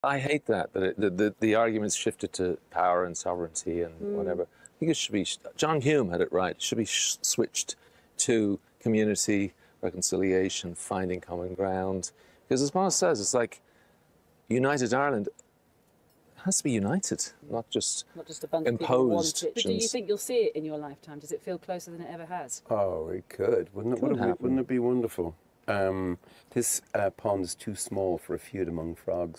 I hate that the arguments shifted to power and sovereignty and whatever. I think it should be. John Hume had it right. It should be switched to community, reconciliation, finding common ground. Because as Bono says, it's like united Ireland has to be united, not just a bunch of people want imposed. it. But do you think you'll see it in your lifetime? Does it feel closer than it ever has? Oh, it could. Wouldn't it be wonderful? This pond is too small for a feud among frogs.